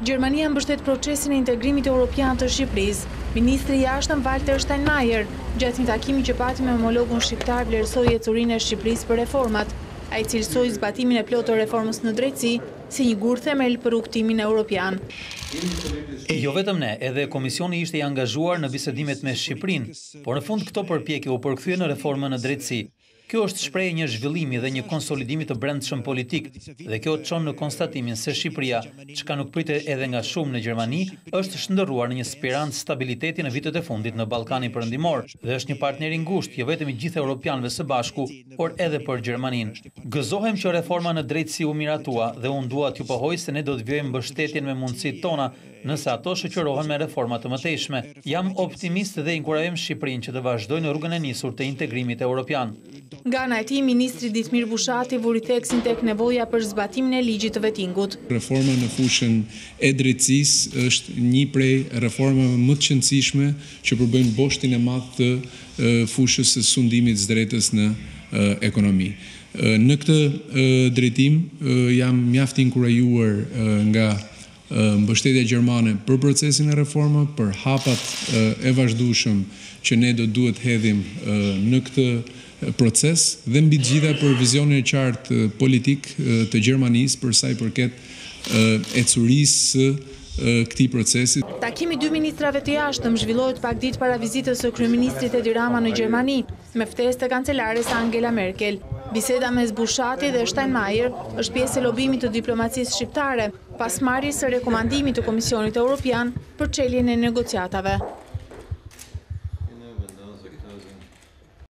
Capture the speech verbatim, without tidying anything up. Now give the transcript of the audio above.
Gjermania mbështet procesin e integrimit evropian të Shqipërisë. Ministri i Jashtëm Walter Steinmeier, gjatë një takimi që pati me homologun shqiptar, vlerësoi ecurinë e Shqipërisë për reformat. Ai cilësoi zbatimin e plotë të reformës në drejtësi si një gur themel për rrugtimin evropian. Jo vetëm ne, edhe Komisioni ishte i angazhuar në bisedimet me Shqipërinë, por në fund këto përpjekje u përkthye në reformën në drejtësi. Kjo është shprehje një zhvillimi dhe një konsolidimi të brendshëm politik, dhe kjo çon në konstatimin se Shqipëria, çka nuk pritet edhe nga shumë në Gjermani, është shndërruar në një spirant stabiliteti në vitet e fundit në Ballkanin Perëndimor dhe është një partner i ngushtë jo vetëm i gjithë europianëve së bashku, por edhe për Gjermaninë. Gëzohem që reforma në drejtësi u miratua dhe unë dua t'ju pohoj se ne do të vjojmë mbështetjen me mundësitë tona nëse ato shoqërohen me reforma të mëtejshme. Jam optimist dhe inkurajojm Shqipërinë që të vazhdojë në rrugën e nisur të integrimit evropian. Nga ana e tij, ministri Ditmir Bushati vuri theksin tek nevoja për zbatimin e ligjit të vettingut. Reforma në fushën e drejtësisë është një prej reformave më të qëndrueshme që përbëjnë boshtin e madh të fushës së sundimit të drejtës në ekonomi. Në këtë drejtim jam mjaft i inkurajuar nga mbështetja gjermane për procesin e reformës, për hapat e vazhdueshëm që ne do duhet hedhim në këtë proces dhe mbi të gjitha për vizionin e qartë politik të Gjermanisë për sa i përket ecurisë së këtij procesi. Takimi i dy ministrave të jashtëm zhvillohet pak ditë para vizitës së kryeministrit Edi Rama në Gjermani, me ftesë të kancelares Angela Merkel. Biseda mes Bushati dhe Steinmeier është pjesë e lobimit të diplomacisë shqiptare, pas marrjes së rekomandimit të Komisionit Evropian për çeljen e negociatave.